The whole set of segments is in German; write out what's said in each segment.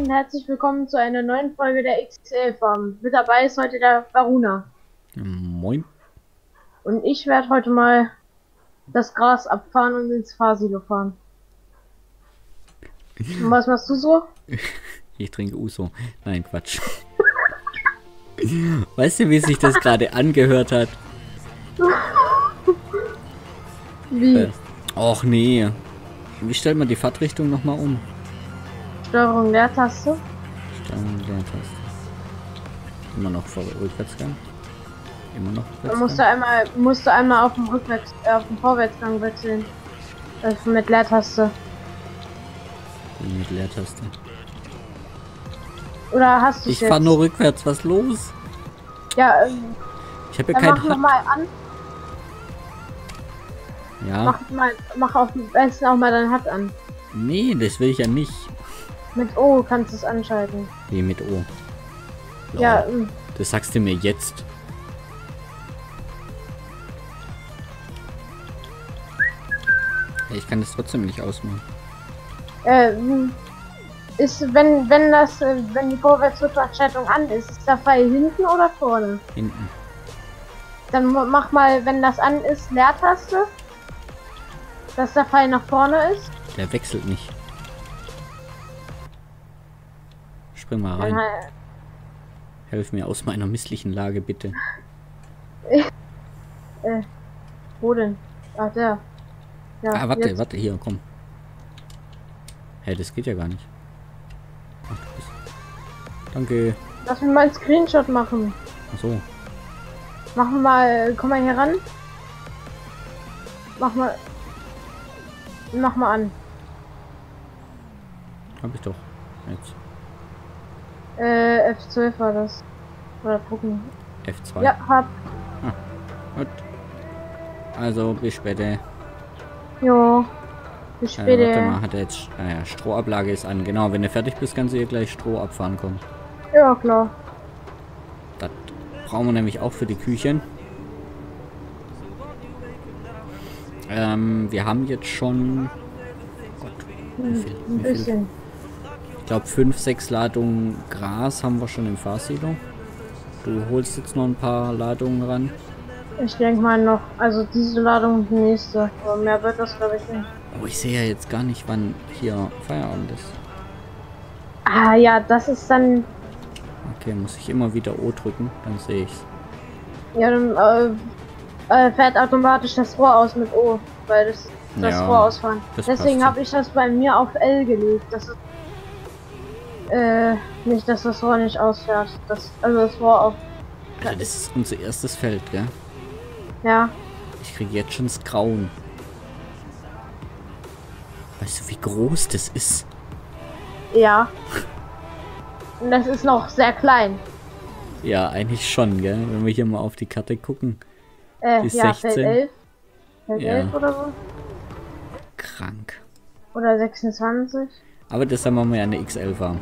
und herzlich willkommen zu einer neuen Folge der XXL Farm. Mit dabei ist heute der Varuna. Moin. Und ich werde heute mal das Gras abfahren und ins Fahrsilo fahren. Und was machst du so? Ich trinke Uso. Nein, Quatsch. Weißt du, wie sich das gerade angehört hat? Wie? Och nee. Wie stellt man die Fahrtrichtung nochmal um? Steuerung Leertaste. Steuerung Leertaste. Immer noch Rückwärtsgang. Immer noch Dann Rückwärtsgang. musst du einmal auf dem Vorwärtsgang wechseln. Also mit Leertaste. Mit Leertaste. Oder hast du es Ich jetzt? fahre nur rückwärts, was los? Ja, Ich habe ja dann kein mach nochmal an. Ja. Mach auf dem besten auch mal dein HUD an. Nee, das will ich ja nicht. Mit O kannst du es anschalten. Wie mit O. Ja, Das sagst du mir jetzt. Ich kann das trotzdem nicht ausmachen. Ist, wenn die Vorwärtsrückwärtsschaltung an ist der Pfeil hinten oder vorne? Hinten. Dann mach mal, wenn das an ist, Leertaste. Dass der Pfeil nach vorne ist. Der wechselt nicht. Spring mal Dann rein. Helf mir aus meiner misslichen Lage, bitte. Wo denn? Ach, der. Ja, Ah, warte, jetzt. warte, hier, komm. Hä, das geht ja gar nicht. Ach, du bist... Danke. Lass mir mal einen Screenshot machen. Ach so. Machen mal, komm mal hier ran. Mach mal an. Hab ich doch. Jetzt. F12 war das. Oder gucken. F2. Ja, hab. Gut. Also, bis später. Jo. Bis später. Warte mal, hat er jetzt... Naja, Strohablage ist an. Genau, wenn du fertig bist, kannst du hier gleich Stroh abfahren kommen. Ja, klar. Das brauchen wir nämlich auch für die Küchen. Wir haben jetzt schon... Gott, Ein wie viel? bisschen. Ich glaube 5, 6 Ladungen Gras haben wir schon im Fahrsilo. Du holst jetzt noch ein paar Ladungen ran. Ich denke mal noch, also diese Ladung die nächste. Aber mehr wird das glaube ich nicht. Oh, ich sehe ja jetzt gar nicht, wann hier Feierabend ist. Ah ja, das ist dann. Okay, muss ich immer wieder O drücken, dann sehe ich's. Ja, dann fährt automatisch das Rohr aus mit O, weil das Ja, Rohr ausfahren. das Deswegen passt habe ich das bei mir auf L gelegt. Das ist nicht, dass das Rohr nicht ausfährt. Also das Rohr auf. Alter, das ist unser erstes Feld, gell? Ja. Ich kriege jetzt schon das Grauen. Weißt du, wie groß das ist? Ja. Und das ist noch sehr klein. Ja, eigentlich schon, gell? Wenn wir hier mal auf die Karte gucken. Die Ja, 16. Feld 11. Feld Ja. 11 oder so. Krank. Oder 26. Aber das haben wir ja eine XL-Farm.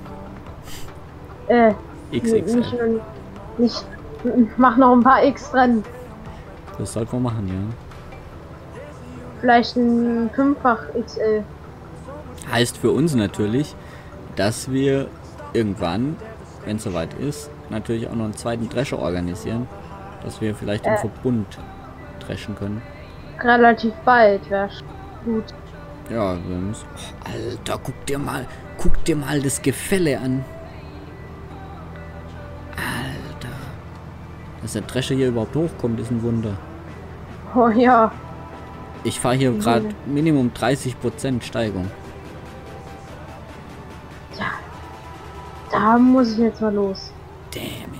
XXL. Nicht, mach noch ein paar X dran. Das sollten wir machen, ja. Vielleicht ein 5-fach XL. Heißt für uns natürlich, dass wir irgendwann, wenn es soweit ist, natürlich auch noch einen zweiten Drescher organisieren. Dass wir vielleicht im Verbund dreschen können. Relativ bald wäre gut. Ja, wir müssen... Oh, Alter, guck dir mal das Gefälle an. Alter. Dass der Drescher hier überhaupt hochkommt, ist ein Wunder. Oh ja. Ich fahre hier gerade Minimum 30% Steigung. Ja. Da muss ich jetzt mal los. Damn it.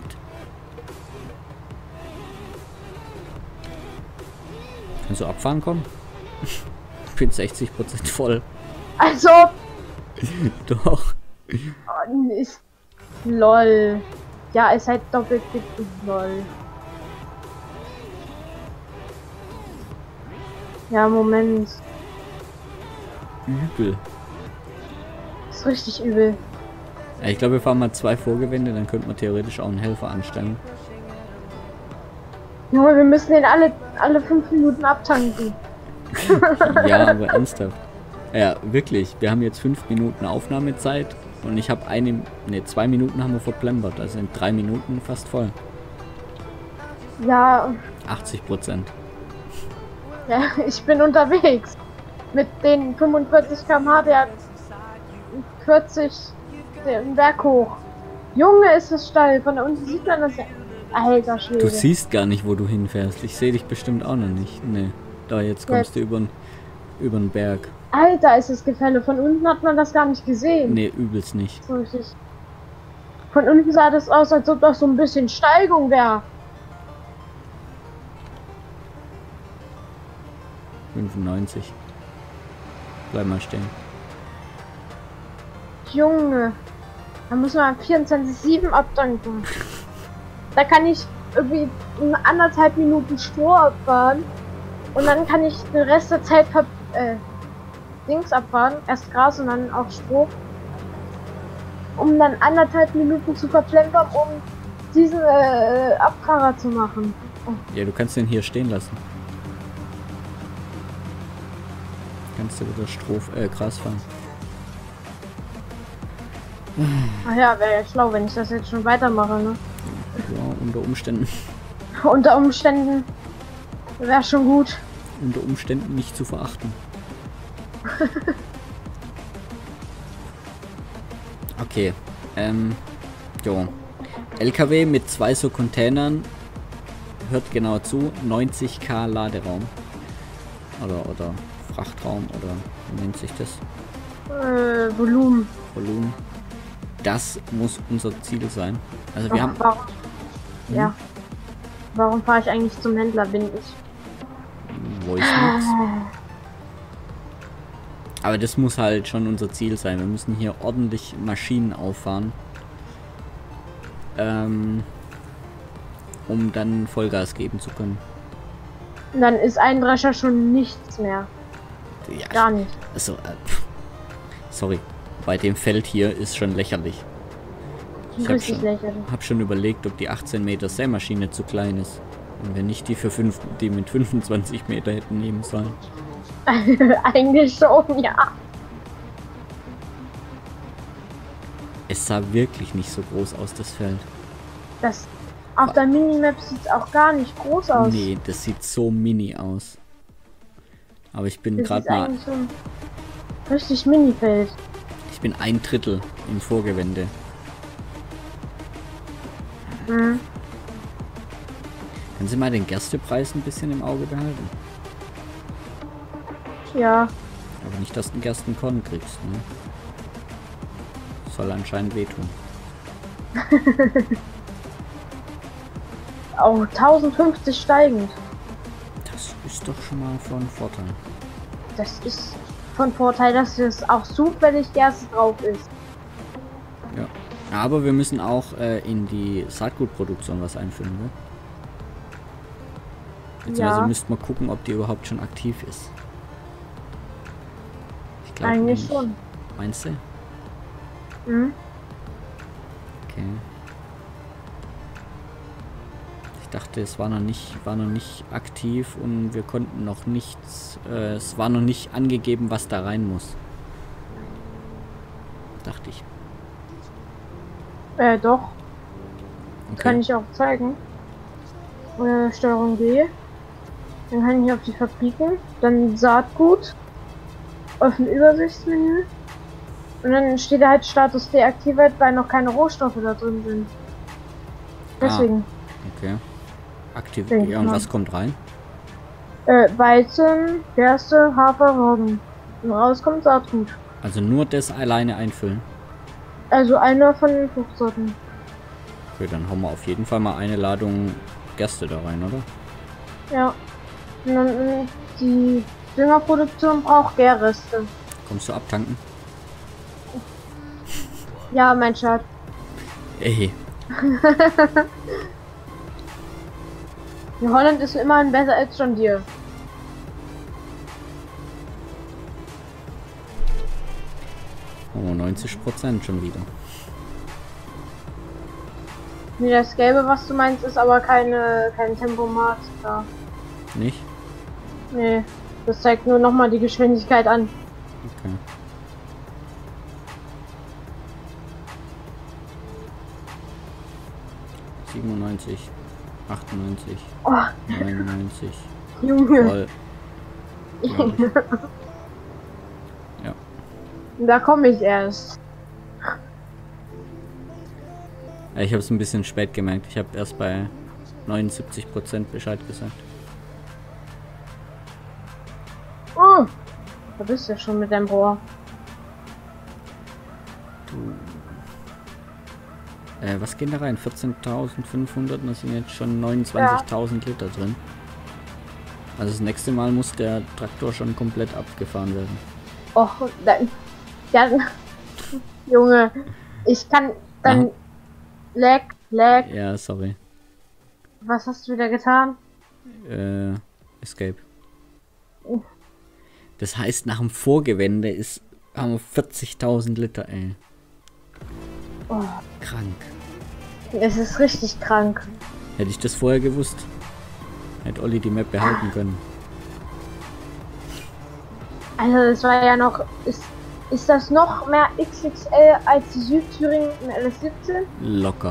Kannst du abfahren kommen? Ich bin 60% voll. Also. Doch. Ist. Lol. Ja, ist halt doppelt dick. Lol. Ja, Moment. Übel. Ist richtig übel. Ja, ich glaube, wir fahren mal 2 Vorgewände, dann könnte man theoretisch auch einen Helfer anstellen. Junge, wir müssen den alle 5 Minuten abtanken. Ja, aber ernsthaft. Ja, wirklich. Wir haben jetzt 5 Minuten Aufnahmezeit Und ich habe 2 Minuten haben wir verplempert. Also in 3 Minuten fast voll. Ja, 80%. ja, ich bin unterwegs. Mit den 45 km/h, der 40 den Berg hoch. Junge, ist es steil. Von da unten sieht man das ja. Alter Schwede. Du siehst gar nicht, wo du hinfährst. Ich sehe dich bestimmt auch noch nicht. Nee. Da, jetzt kommst du über den Berg. Alter, ist das Gefälle. Von unten hat man das gar nicht gesehen. Nee, übelst nicht. So richtig. Von unten sah das aus, als ob das so ein bisschen Steigung wäre. 95. Bleib mal stehen. Junge. Da muss man 24/7 abdanken. Da kann ich irgendwie in 1,5 Minuten Stroh abfahren. Und dann kann ich den Rest der Zeit Dings abfahren. Erst Gras und dann auch Stroh. Um dann 1,5 Minuten zu verplempern, um diesen Abfahrer zu machen. Oh. Ja, du kannst den hier stehen lassen. Kannst du wieder Gras fahren. Ach ja, wäre ja schlau, wenn ich das jetzt schon weitermache, ne? Ja, unter Umständen. Unter Umständen wäre schon gut. Unter Umständen nicht zu verachten. Okay. Jo. LKW mit 2 so Containern. Hört genau zu. 90 km Laderaum. Oder Frachtraum oder wie nennt sich das? Volumen. Volumen. Das muss unser Ziel sein. Also wir haben. Warum? Ja. Warum fahre ich eigentlich zum Händler? Bin ich. Voice Notes. Aber das muss halt schon unser Ziel sein. Wir müssen hier ordentlich Maschinen auffahren. Um dann Vollgas geben zu können. Dann ist ein Drescher schon nichts mehr. Ja, Gar nicht. Also, sorry. Bei dem Feld hier ist schon lächerlich. Ich Richtig lächerlich. habe schon überlegt, ob die 18 Meter Sämaschine zu klein ist. Und wenn nicht die mit 25 Meter hätten nehmen sollen. Eigentlich schon, ja. Es sah wirklich nicht so groß aus, das Feld. Das auf der Minimap sieht es auch gar nicht groß aus. Nee, das sieht so mini aus. Aber ich bin Das gerade ist mal. eigentlich so ein richtig Minifeld. Ich bin 1/3 im Vorgewende. Mhm. Können Sie mal den Gerstepreis ein bisschen im Auge behalten? Ja. Aber nicht, dass du einen Gerstenkorn kriegst, ne? Soll anscheinend wehtun. Auch 1050 steigend. Das ist doch schon mal von Vorteil. Das ist von Vorteil, dass es auch zufällig Gerste drauf ist. Ja. Aber wir müssen auch in die Saatgutproduktion was einfüllen, ne? Beziehungsweise müssten wir gucken, ob die überhaupt schon aktiv ist. Ich glaube Eigentlich nicht. schon. Meinst du? Mhm. Okay. Ich dachte, es war noch nicht aktiv und wir konnten noch nichts. Es war noch nicht angegeben, was da rein muss. Dachte ich. Doch. Okay. Kann ich auch zeigen. Steuerung G. Dann kann ich auf die Fabriken. Dann Saatgut. Öffnen Übersichtsmenü. Und dann steht da halt Status deaktiviert, weil noch keine Rohstoffe da drin sind. Deswegen. Okay. Aktiviert. Ja, und was kommt rein? Weizen, Gerste, Hafer, Roggen. Und raus kommt Saatgut. Also nur das alleine einfüllen. Also einer von den Fruchtsorten. Okay, dann hauen wir auf jeden Fall mal eine Ladung Gerste da rein, oder? Ja. Und dann die Düngerproduktion braucht Gärreste. Kommst du abtanken? Ja, mein Schatz. Ey. In Holland ist immerhin besser als John Deere. Oh, 90% schon wieder. Nee, das Gelbe, was du meinst, ist aber kein Tempomat da. Nicht? Nee, das zeigt nur nochmal die Geschwindigkeit an. Okay. 97, 98, Oh, 99. Junge. Voll. glaub ich. Ja. Da komme ich erst. Ja, ich habe es ein bisschen spät gemerkt. Ich habe erst bei 79% Bescheid gesagt. Oh, da bist du ja schon mit deinem Rohr. Was geht da rein? 14.500, da sind jetzt schon 29.000 Liter drin. Also das nächste Mal muss der Traktor schon komplett abgefahren werden. Och, dann. Ja, Junge, ich kann dann. Lag. Ja, sorry. Was hast du wieder getan? Escape. Das heißt, nach dem Vorgewende haben wir 40.000 Liter, ey. Oh, Krank. es ist richtig krank. Hätte ich das vorher gewusst, hätte Olli die Map behalten können. Also, es war ja noch. Ist das noch mehr XXL als die Südthüringen im LS17? Locker.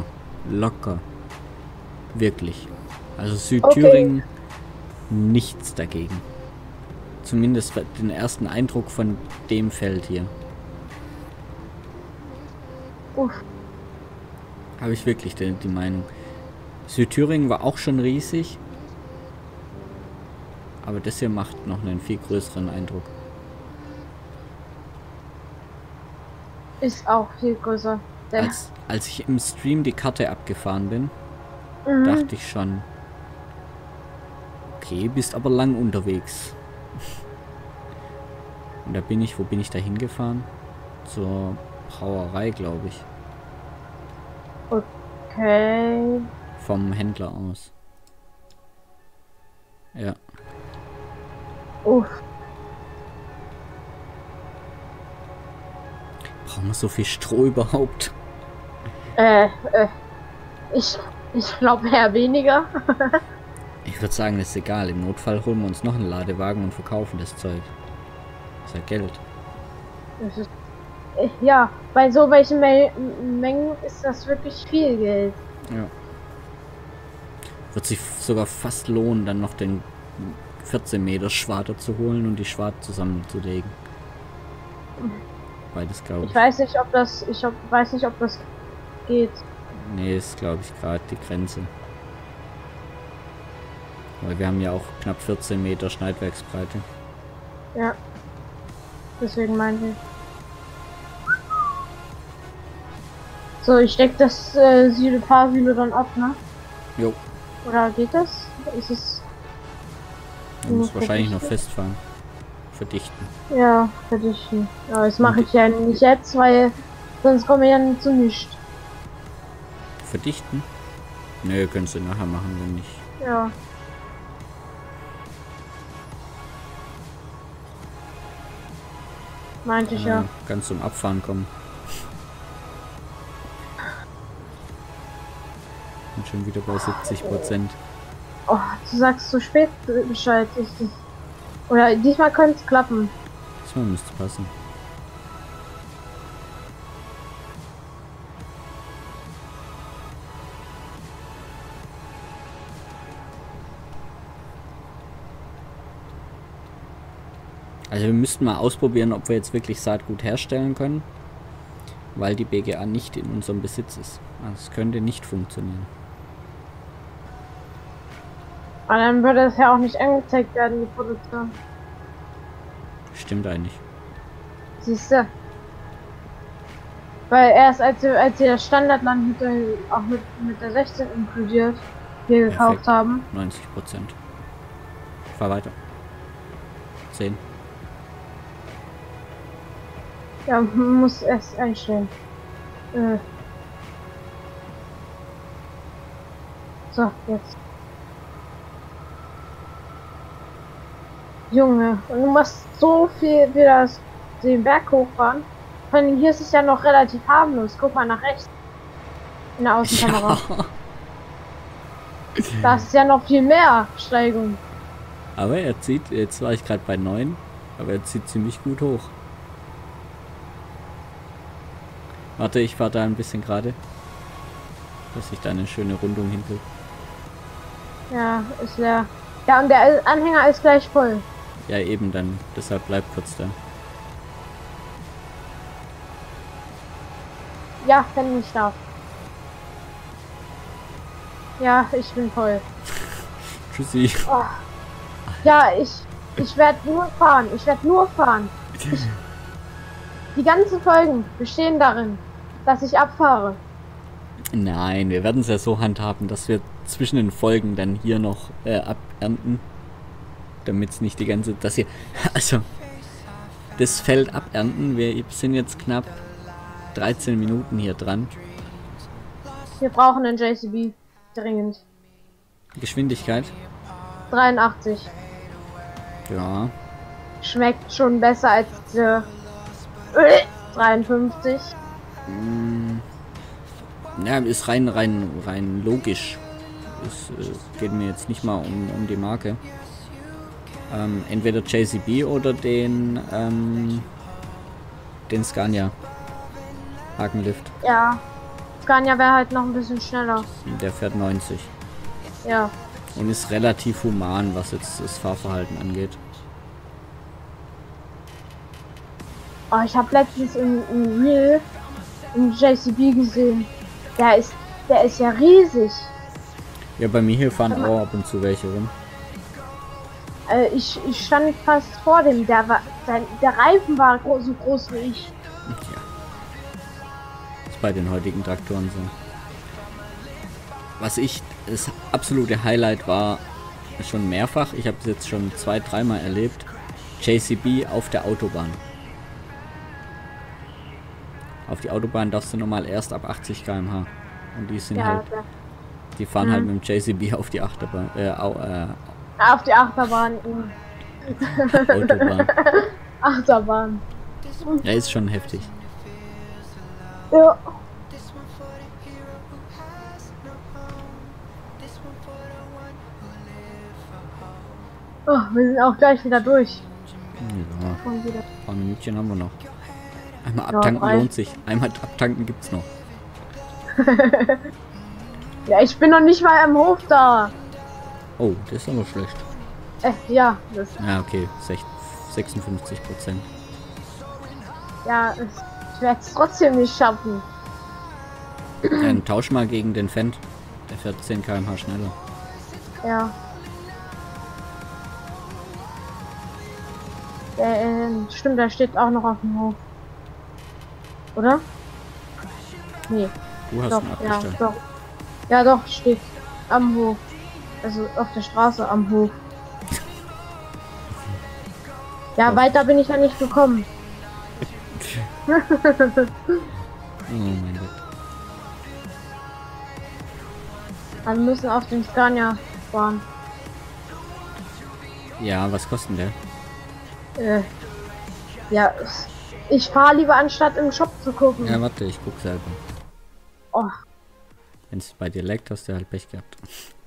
Wirklich. Also Südthüringen, nichts dagegen. Zumindest den ersten Eindruck von dem Feld hier. Uff. Habe ich wirklich die Meinung. Südthüringen war auch schon riesig. Aber das hier macht noch einen viel größeren Eindruck. Ist auch viel größer. Als ich im Stream die Karte abgefahren bin, dachte ich schon, okay, bist aber lang unterwegs. Und da bin ich, wo bin ich da hingefahren? Zur Brauerei, glaube ich. Okay. Vom Händler aus. Ja. Uff. Brauchen wir so viel Stroh überhaupt? Ich glaube eher weniger. Ich würde sagen, das ist egal. Im Notfall holen wir uns noch einen Ladewagen und verkaufen das Zeug. Das ist ja Geld. Das ist, ja, bei so welchen Mengen ist das wirklich viel Geld. Ja. Wird sich sogar fast lohnen, dann noch den 14 Meter Schwader zu holen und die Schwad zusammenzulegen. Beides glaube ich. Ich weiß nicht, ob das geht. Nee, ist glaube ich gerade die Grenze. Weil wir haben ja auch knapp 14 Meter Schneidwerksbreite. Ja. Deswegen meinte ich. So, ich steck das Fahrhüle dann ab, ne? Jo. Oder geht das? Ist es. Man muss wahrscheinlich noch festfahren. Verdichten. Ja, verdichten. Ja, das mache ich ja nicht jetzt, weil sonst komme ich ja nicht zu nichts. Verdichten? Nö, könntest du nachher machen, wenn nicht. Ja. Meinte ich ja. Ganz zum Abfahren kommen. Und schon wieder bei 70%. Oh, du sagst zu spät Bescheid. Oder diesmal könnte es klappen. Diesmal müsste es passen. Also wir müssten mal ausprobieren, ob wir jetzt wirklich Saatgut herstellen können. Weil die BGA nicht in unserem Besitz ist. Also es könnte nicht funktionieren. Aber dann würde es ja auch nicht angezeigt werden, die Produktion. Stimmt eigentlich. Siehst du? Weil erst als wir das Standardlandhütte auch mit der 16 inkludiert hier gekauft haben. 90%. Fahr weiter. 10. Ja, man muss erst einstellen. So, jetzt. Junge, und du machst so viel wieder den Berg hochfahren. Vor allem hier ist es ja noch relativ harmlos. Guck mal nach rechts. In der Außenkamera. Ja. Da ist ja noch viel mehr Steigung. Aber er zieht, jetzt war ich gerade bei 9, aber er zieht ziemlich gut hoch. Warte, ich fahre da ein bisschen gerade. dass ich da eine schöne Rundung hinkriege. Ja, ist leer. Ja, und der Anhänger ist gleich voll. Ja, eben dann. Deshalb bleibt kurz da. Ja, wenn ich darf. Ja, ich bin voll. Tschüssi. Oh. Ja, ich werde nur fahren. Ich werde nur fahren. Die ganzen Folgen bestehen darin, dass ich abfahre. Nein, wir werden es ja so handhaben, dass wir zwischen den Folgen dann hier noch abernten. Damit es nicht die ganze... Das hier... Also... Das Feld abernten. Wir sind jetzt knapp 13 Minuten hier dran. Wir brauchen einen JCB. Dringend. Geschwindigkeit? 83. Ja. Schmeckt schon besser als 53. Ja, ist rein logisch. Es geht mir jetzt nicht mal um die Marke. Entweder JCB oder den Scania Hakenlift. Ja. Scania wäre halt noch ein bisschen schneller. Der fährt 90. Ja. Und ist relativ human, was jetzt das Fahrverhalten angeht. Oh, ich habe letztens im Reel einen JCB gesehen. Der ist ja riesig. Ja, bei mir hier fahren auch ab und zu welche rum. Ich stand fast vor dem. Der Reifen war so groß wie ich. Ja. Ist bei den heutigen Traktoren so. Was das absolute Highlight war, schon mehrfach, ich habe es jetzt schon 2-3 Mal erlebt, JCB auf der Autobahn. Auf die Autobahn darfst du normal erst ab 80 km/h. Und die sind halt, die fahren halt mit dem JCB auf die Achterbahn, auf die Achterbahn. Autobahn. Achterbahn. Ja, ist schon heftig. Ja. Oh, wir sind auch gleich wieder durch. Ja, ein paar Minütchen haben wir noch. Einmal abtanken lohnt sich. Einmal abtanken gibt's noch. Ja, ich bin noch nicht mal im Hof da. Oh, das ist aber schlecht. Ja, das. Ja, okay, 56%. Ja, ich werde es trotzdem nicht schaffen. Dann tausch mal gegen den Fendt. Der fährt 10 km/h schneller. Ja. Stimmt, der steht auch noch auf dem Hof. Oder? Nee. Du hast Doch, ihn abgestellt. ja, doch. Ja, doch, steht am Hof. Also auf der Straße am Hof. Ja, weiter bin ich ja nicht gekommen. Oh mein Gott. Wir müssen auf den Scania fahren. Ja, was kostet der? Ja, ich fahre lieber anstatt im Shop zu gucken. Ja, warte, ich guck selber. Oh. Wenn es bei dir leckt, hast du halt Pech gehabt.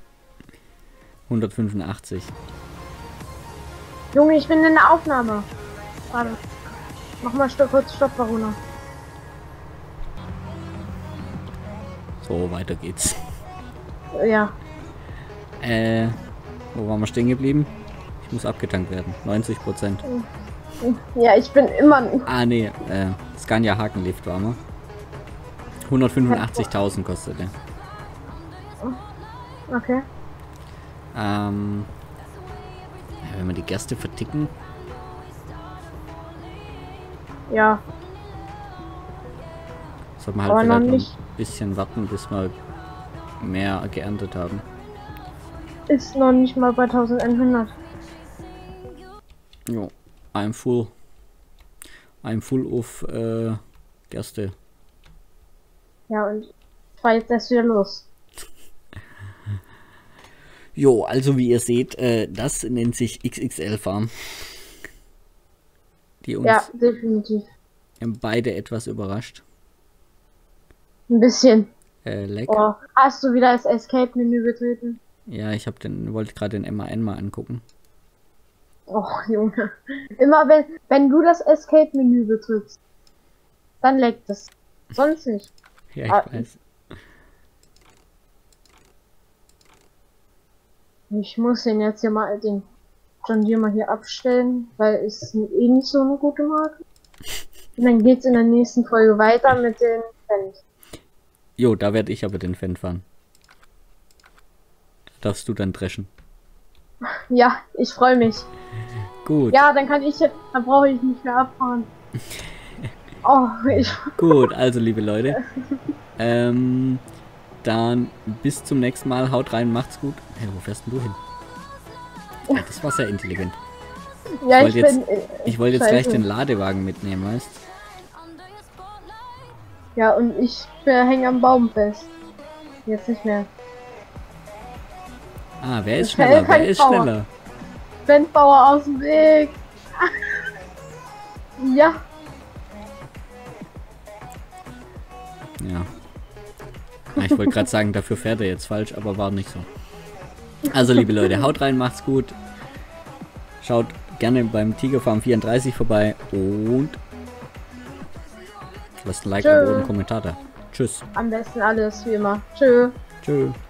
185. Junge, ich bin in der Aufnahme. Warte. Mach mal kurz Stopp, Varuna. So, weiter geht's. Ja. Wo waren wir stehen geblieben? Ich muss abgetankt werden. 90%. Ja, ich bin immer... Ah, nee, Scania Hakenlift war wir. 185.000 kostet der. Okay. Ja, wenn wir die Gerste verticken. Ja. Sollte man halt Aber vielleicht noch noch nicht. ein bisschen warten, bis wir mehr geerntet haben. Ist noch nicht mal bei 1100. Jo, I'm full. I'm full of Gerste. Ja, und ich fahr jetzt erst wieder los. Jo, also wie ihr seht, das nennt sich XXL Farm. Die uns Ja, definitiv. beide etwas überrascht. Ein bisschen. Leck. Oh, hast du wieder das Escape-Menü betreten? Ja, ich wollte gerade den MAN mal angucken. Oh, Junge. Immer wenn du das Escape-Menü betrittst, dann leckt es. Sonst nicht. Ja, ich weiß. Ich muss den jetzt hier mal, den John Deere mal hier abstellen, weil es eh nicht so eine gute Marke. Und dann geht's in der nächsten Folge weiter mit den Fans. Jo, da werde ich aber den Fan fahren. Darfst du dann dreschen. Ja, ich freue mich. Gut. Ja, dann brauche ich nicht mehr abfahren. Oh, Gut, also liebe Leute. Dann bis zum nächsten Mal. Haut rein, macht's gut. Hey, wo fährst denn du hin? Ja, das war sehr intelligent. Ja, ich wollte jetzt gleich den Ladewagen mitnehmen, weißt? Ja, und ich hänge am Baum fest. Jetzt nicht mehr. Ah, wer ist schneller? Wer ist schneller? Bandbauer aus dem Weg. Ja. Ja. Ich wollte gerade sagen, dafür fährt er jetzt falsch, aber war nicht so. Also liebe Leute, haut rein, macht's gut. Schaut gerne beim Tigerfarm 34 vorbei und lasst ein Like und einen Kommentar da. Tschüss. Am besten alles wie immer. Tschö. Tschö.